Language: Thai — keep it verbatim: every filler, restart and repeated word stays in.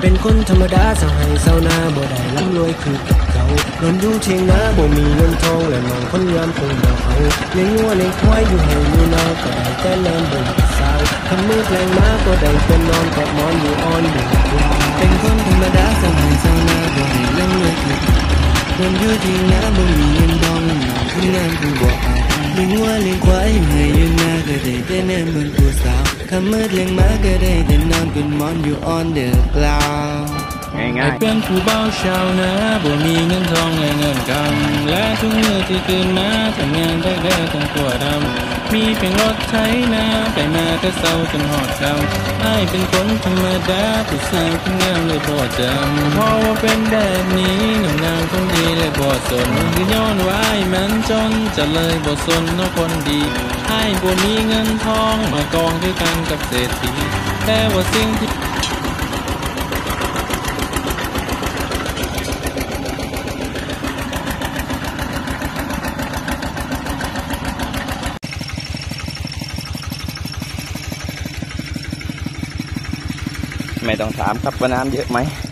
เป็นคนธรรมดาเศร้าให้เศร้าหน้าบ่ได้ร่ำรวยคือกับเขานอนอยู่เทียงนาบ่มีเงินทองและน้องคนงามคงบ่เอาเลี้ยงวัวเลี้ยงควายอยู่ให้อยู่นาก็ได้แต่แลมบ่สาวทำมือแปลงมาก็ได้เป็นนอนกอดหมอนอยู่อ่อนอยู่เป็นคนธรรมดาเศร้าให้เศร้าหน้าบ่ได้ร่ำรวยคือกับเขานอนอยู่เทียงนาบ่มีเงินทองและน้องคนงามคงบ่เอาเลี้ยงวัวเลี้ยงควายอยู่ให้อยู่นาก็ได้แต่แนมเหมือนผู้สาวคำมืดเลี้ยงมาก็ได้แต่นอนเป็นหมอนอยู่อ่อนเดือกลาวง่ายๆเป็นผู้เบาชาวนาบ่มีเงินทองและเงินกำและทุกเมื่อที่ตื่นมาทำงานได้แก่ทั้งตัวดำมีเพียงรถไถนาไปมาแต่เศร้าจนหอดคำอ้ายเป็นคนธรรมดาผู้สาวคนงามเลยบ่จำเพราะว่าเป็นแบบนี้งามงามคนดีเลยบ่สนคือย้อนว่าอ้ายมันจนจะเลยบ่สนเนาะคนดีอ้ายบ่มีเงินทองมากองด้วยกันกับเศรษฐีแต่ว่าสิ่งที่ไม่ต้องถามครับว่าน้ำเยอะไหม